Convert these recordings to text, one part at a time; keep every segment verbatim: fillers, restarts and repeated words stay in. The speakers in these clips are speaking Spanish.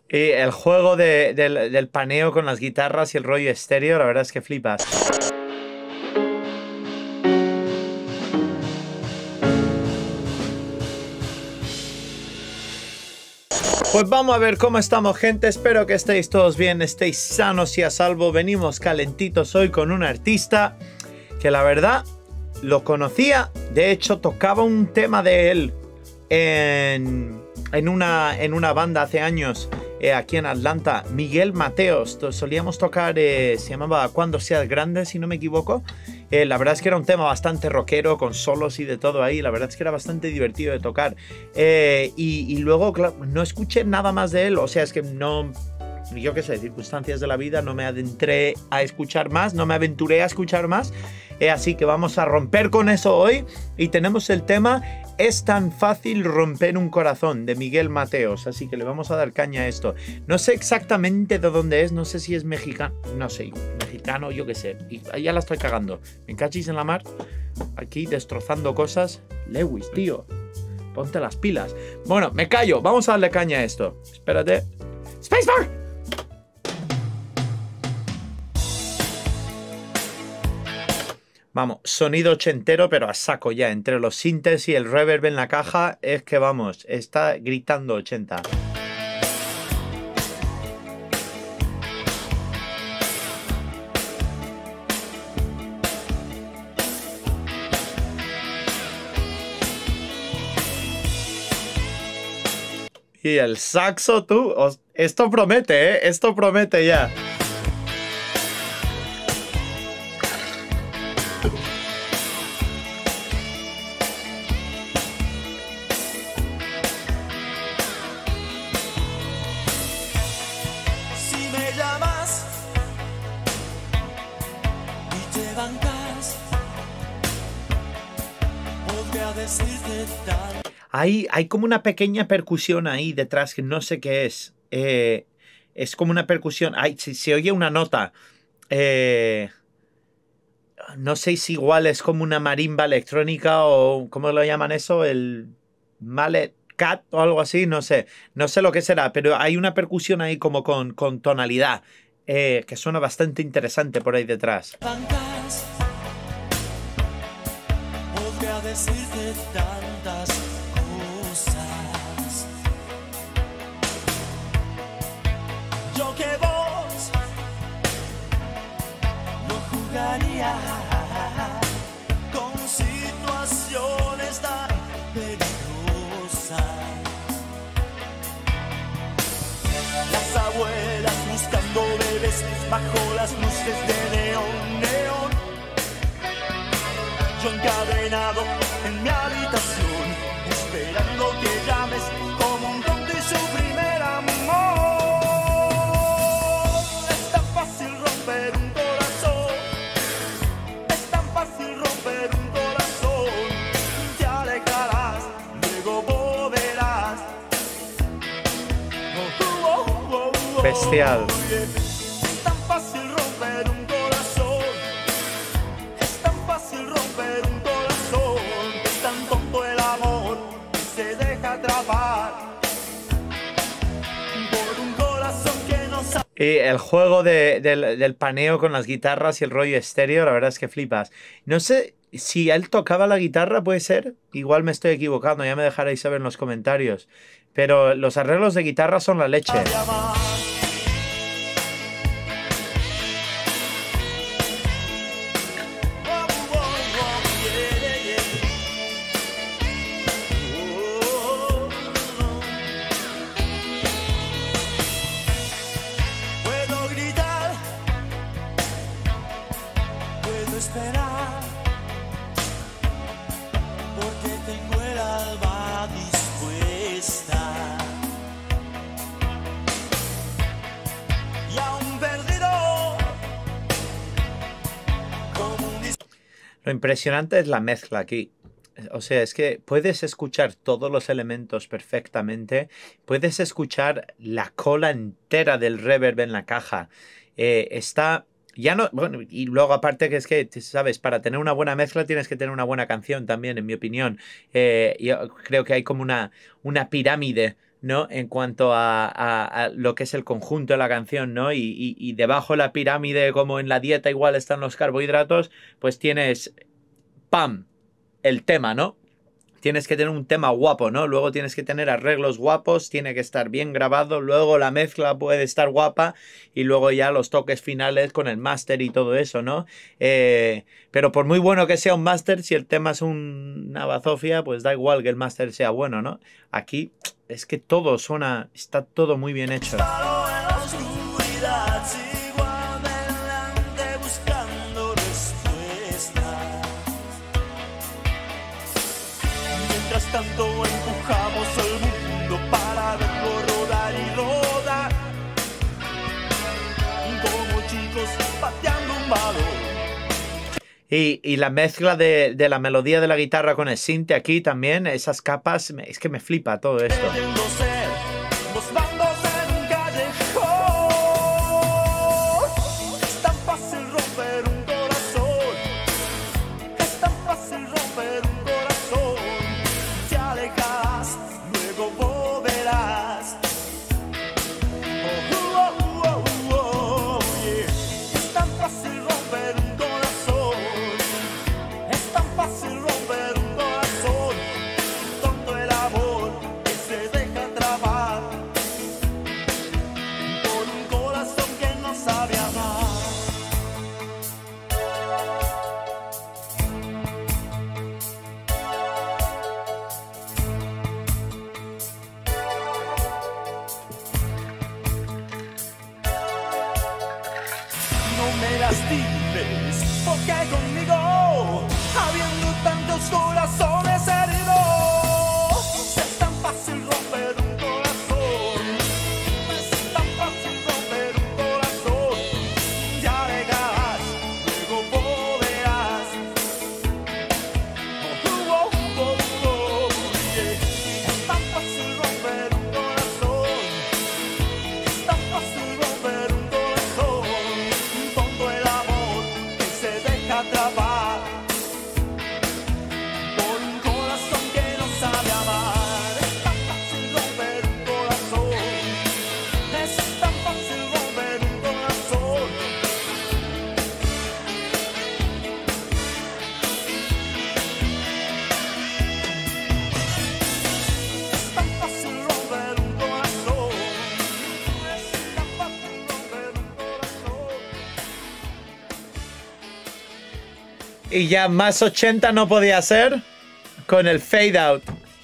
Y el juego de, del, del paneo con las guitarras y el rollo estéreo, la verdad es que flipas. Pues vamos a ver cómo estamos, gente. Espero que estéis todos bien, estéis sanos y a salvo. Venimos calentitos hoy con un artista que la verdad lo conocía. De hecho, tocaba un tema de él en, en, una, en una banda hace años eh, aquí en Atlanta. Miguel Mateos. Solíamos tocar, eh, se llamaba Cuando seas grande, si no me equivoco. Eh, la verdad es que era un tema bastante rockero, con solos y de todo ahí. La verdad es que era bastante divertido de tocar. Eh, y, y luego, claro, no escuché nada más de él. O sea, es que no... Yo qué sé, circunstancias de la vida, no me adentré a escuchar más, no me aventuré a escuchar más. Eh, así que vamos a romper con eso hoy. Y tenemos el tema Es tan fácil romper un corazón, de Miguel Mateos. Así que le vamos a dar caña a esto. No sé exactamente de dónde es, no sé si es mexicano, no sé, mexicano, yo qué sé. Y ya la estoy cagando. Me cachis en la mar, aquí destrozando cosas. Lewis, tío, ponte las pilas. Bueno, me callo, vamos a darle caña a esto. Espérate. ¡Spacebar! Vamos, sonido ochentero, pero a saco ya. Entre los sintes y el reverb en la caja, es que vamos, está gritando ochenta. Y el saxo, tú, os, esto promete, ¿eh? Esto promete ya. Hay, hay como una pequeña percusión ahí detrás que no sé qué es. Eh, es como una percusión. Ay, se, se oye una nota. Eh, no sé si igual es como una marimba electrónica o ¿cómo lo llaman eso? El mallet cat o algo así. No sé. No sé lo que será, pero hay una percusión ahí como con, con tonalidad eh, que suena bastante interesante por ahí detrás. Podría decirte tantas cosas. Yo que vos no jugaría con situaciones tan peligrosas. Las abuelas buscando bebés bajo las luces de neón, neón. Yo encadenado en mi habitación, esperando que llames como un tonto y su primer amor. Es tan fácil romper un corazón, es tan fácil romper un corazón. Te alejarás, luego volverás. Oh, oh, oh, oh, bestial. Es tan fácil romper un corazón, es tan fácil romper un corazón. Es tan tonto el amor que se deja atrapar por un corazón que no sabe. Y el juego de, del, del paneo con las guitarras y el rollo estéreo, la verdad es que flipas. No sé si él tocaba la guitarra, puede ser. Igual me estoy equivocando, ya me dejaréis saber en los comentarios. Pero los arreglos de guitarra son la leche. Esperar, porque tengo el alma dispuesta y aún perdido como un dis... Lo impresionante es la mezcla aquí. O sea, es que puedes escuchar todos los elementos perfectamente. Puedes escuchar la cola entera del reverb en la caja. Eh, está... Ya no, bueno, y luego aparte que es que, sabes, para tener una buena mezcla tienes que tener una buena canción también, en mi opinión. Eh, yo creo que hay como una, una pirámide ¿no? En cuanto a, a, a lo que es el conjunto de la canción, ¿no? Y, y, y debajo de la pirámide, como en la dieta igual están los carbohidratos, pues tienes, ¡pam!, el tema, ¿no? Tienes que tener un tema guapo, ¿no? Luego tienes que tener arreglos guapos, tiene que estar bien grabado, luego la mezcla puede estar guapa y luego ya los toques finales con el máster y todo eso, ¿no? Eh, pero por muy bueno que sea un máster, si el tema es un- una bazofia, pues da igual que el máster sea bueno, ¿no? Aquí es que todo suena, está todo muy bien hecho. Paro en la oscuridad, sigo adelante buscando respuestas. Mientras tanto empujamos al mundo para verlo rodar y rodar, como chicos pateando un balón. Y, y la mezcla de, de la melodía de la guitarra con el synth aquí también, esas capas, me- es que me flipa todo esto. Queriendo ser dos bandos en un callejón. Es tan fácil romper un corazón. Es tan fácil romper un corazón. Te alejas, luego volverás. Oh, oh, oh, oh, oh, yeah. Es tan fácil romper un corazón. Es tan fácil romper un corazón. Tonto el amor que se deja atrapar por un corazón que no sabe amar. No me lastimes, porque conmigo, habiendo tantos corazones heridos, es tan fácil romper un corazón. Es tan fácil romper un corazón. Ya llegarás, luego volverás. Oh, oh, oh, oh, yeah. Es tan fácil romper un corazón. Es tan fácil romper un corazón. Tonto el amor que se deja atrapar por un corazón que no sabe amar. Es tan fácil romper un corazón. Es tan fácil romper un corazón. Es tan fácil romper un corazón. Es tan fácil romper un corazón. Y ya más ochenta no podía ser con el fade out.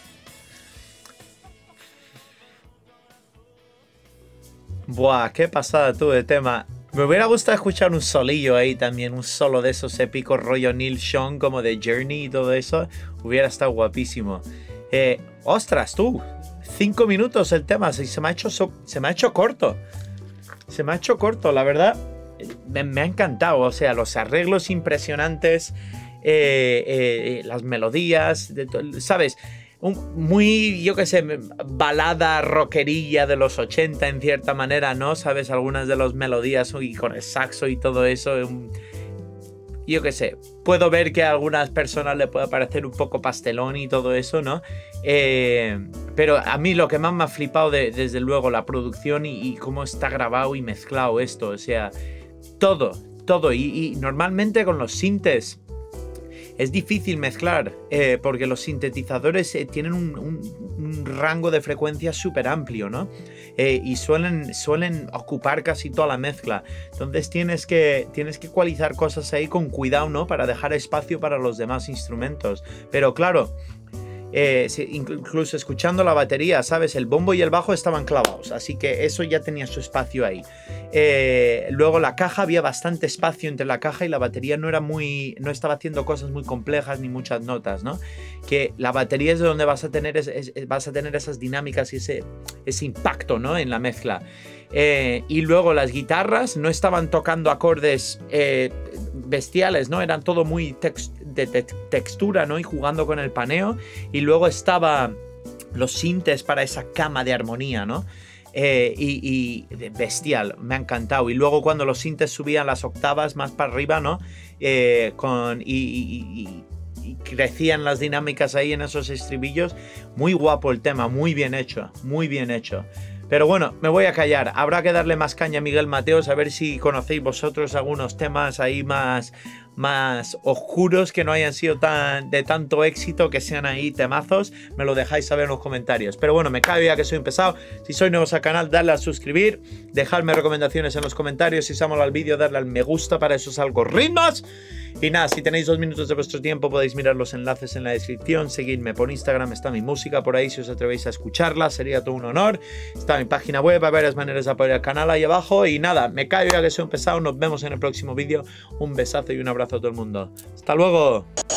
Buah, qué pasada tú de tema. Me hubiera gustado escuchar un solillo ahí también, un solo de esos épicos rollo Neil Sean como de Journey y todo eso. Hubiera estado guapísimo. Eh, ostras, tú. Cinco minutos el tema. Se, se me ha hecho, so- se me ha hecho corto. Se me ha hecho corto, la verdad. Me, me ha encantado. O sea, los arreglos impresionantes. eh, eh, las melodías. de to- ¿Sabes? Un- muy, yo qué sé, balada rockerilla de los ochenta en cierta manera, ¿no? ¿Sabes? Algunas de las melodías y con el saxo y todo eso. un- yo qué sé, puedo ver que a algunas personas le puede parecer un poco pastelón y todo eso, ¿no? Eh, pero a mí lo que más me ha flipado, de- desde luego, la producción y, y cómo está grabado y mezclado esto. O sea, todo, todo. Y, y normalmente con los sintes es difícil mezclar, eh, porque los sintetizadores eh, tienen un, un- un rango de frecuencia súper amplio, ¿no? Eh, y suelen, suelen ocupar casi toda la mezcla. Entonces tienes que, tienes que ecualizar cosas ahí con cuidado, ¿no? Para dejar espacio para los demás instrumentos. Pero claro, eh, si- incluso escuchando la batería, ¿sabes? El bombo y el bajo estaban clavados, así que eso ya tenía su espacio ahí. Eh, luego la caja, había bastante espacio entre la caja y la batería no era muy, no estaba haciendo cosas muy complejas ni muchas notas, ¿no? Que la batería es de donde vas a tener, es- es- vas a tener esas dinámicas y ese, ese impacto, ¿no? En la mezcla. Eh, y luego las guitarras no estaban tocando acordes eh, bestiales, ¿no? Eran todo muy tex- de, de textura, ¿no? Y jugando con el paneo. Y luego estaba los sintes para esa cama de armonía, ¿no? Eh, y, y bestial, me ha encantado. Y luego cuando los sintes subían las octavas más para arriba, ¿no? Eh, con, y, y- y- y crecían las dinámicas ahí en esos estribillos. Muy guapo el tema, muy bien hecho, muy bien hecho. Pero bueno, me voy a callar. Habrá que darle más caña a Miguel Mateos, a ver si conocéis vosotros algunos temas ahí más, más oscuros que no hayan sido tan, de tanto éxito, que sean ahí temazos. Me lo dejáis saber en los comentarios. Pero bueno, me callo ya que soy un pesado. Si sois nuevos al canal, dadle a suscribir, dejadme recomendaciones en los comentarios. Si os ha molado el vídeo, darle al me gusta para esos algoritmos. Y nada, si tenéis dos minutos de vuestro tiempo, podéis mirar los enlaces en la descripción. Seguidme por Instagram, está mi música por ahí si os atrevéis a escucharla, sería todo un honor. Está mi página web, hay varias maneras de apoyar el canal ahí abajo. Y nada, me callo ya que soy un pesado, nos vemos en el próximo vídeo. Un besazo y un abrazo a todo el mundo. ¡Hasta luego!